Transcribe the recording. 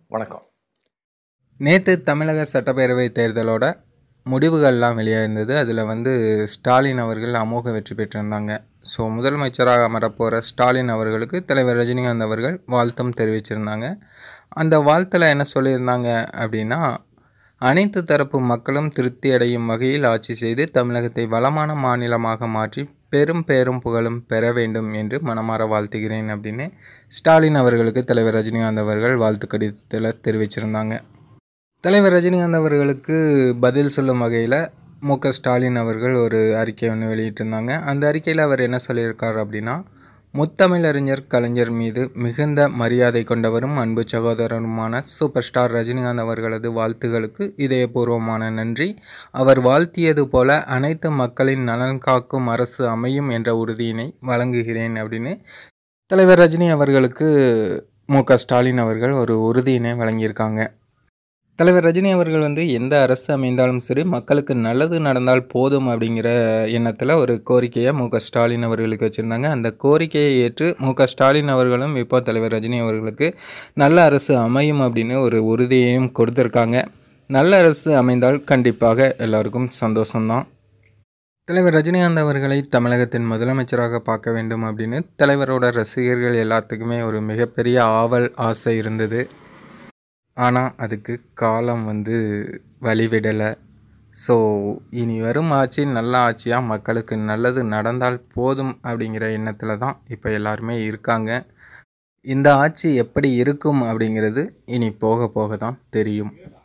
வணக்கம். நேற்று தமிழக சட்டப்பேரவை தேர்தலோட முடிவுகள்லாம் வெளியாயிருந்தது. அதில் ஸ்டாலின் அவர்கள் அமோக வெற்றி பெற்றிருந்தாங்க. ஸோ முதலமைச்சராக அமரப்போகிற ஸ்டாலின் அவர்களுக்கு தலைவர் ரஜினிகாந்த் அவர்கள் வாழ்த்தும் தெரிவிச்சிருந்தாங்க. அந்த வாழ்த்தில் என்ன சொல்லியிருந்தாங்க அப்படின்னா, அனைத்து தரப்பு மக்களும் திருப்தி அடையும் வகையில் ஆட்சி செய்து தமிழகத்தை வளமான மாநிலமாக மாற்றி பேரும் புகழும் பெற வேண்டும் என்று மனமாற வாழ்த்துகிறேன் அப்படின்னு ஸ்டாலின் அவர்களுக்கு தலைவர் ரஜினிகாந்த் அவர்கள் வாழ்த்து கடிதத்தில் தெரிவிச்சிருந்தாங்க. தலைவர் ரஜினிகாந்த் அவர்களுக்கு பதில் சொல்லும் வகையில் ஸ்டாலின் அவர்கள் ஒரு அறிக்கை ஒன்று வெளியிட்டிருந்தாங்க. அந்த அறிக்கையில் அவர் என்ன சொல்லியிருக்கார் அப்படின்னா, முத்தமிழறிஞர் கலைஞர் மீது மிகுந்த மரியாதை கொண்டவரும் அன்பு சகோதரருமான சூப்பர் ஸ்டார் ரஜினிகாந்த் அவர்களது வாழ்த்துகளுக்கு இதயபூர்வமான நன்றி. அவர் வாழ்த்தியது போல அனைத்து மக்களின் நலன் காக்கும் அரசு அமையும் என்ற உறுதியினை வழங்குகிறேன் அப்படின்னு தலைவர் ரஜினி அவர்களுக்கு ஸ்டாலின் அவர்கள் ஒரு உறுதியினை வழங்கியிருக்காங்க. தலைவர் ரஜினி அவர்கள் எந்த அரசு அமைந்தாலும் சரி மக்களுக்கு நல்லது நடந்தால் போதும் அப்படிங்கிற எண்ணத்தில் ஒரு கோரிக்கையை ஸ்டாலின் அவர்களுக்கு வச்சுருந்தாங்க. அந்த கோரிக்கையை ஏற்று ஸ்டாலின் அவர்களும் இப்போ தலைவர் ரஜினி அவர்களுக்கு நல்ல அரசு அமையும் அப்படின்னு ஒரு உறுதியையும் கொடுத்துருக்காங்க. நல்ல அரசு அமைந்தால் கண்டிப்பாக எல்லாருக்கும் சந்தோஷம்தான். தலைவர் ரஜினிகாந்த் அவர்களை தமிழகத்தின் முதலமைச்சராக பார்க்க வேண்டும் அப்படின்னு தலைவரோட ரசிகர்கள் எல்லாத்துக்குமே ஒரு மிகப்பெரிய ஆவல் ஆசை இருந்தது. ஆனால் அதுக்கு காலம் வழிவிடலை. ஸோ இனி வரும் ஆட்சி நல்ல ஆட்சியாக மக்களுக்கு நல்லது நடந்தால் போதும் அப்படிங்கிற எண்ணத்தில் தான் இப்போ எல்லாருமே இருக்காங்க. இந்த ஆட்சி எப்படி இருக்கும் அப்படிங்கிறது இனி போக தான் தெரியும்.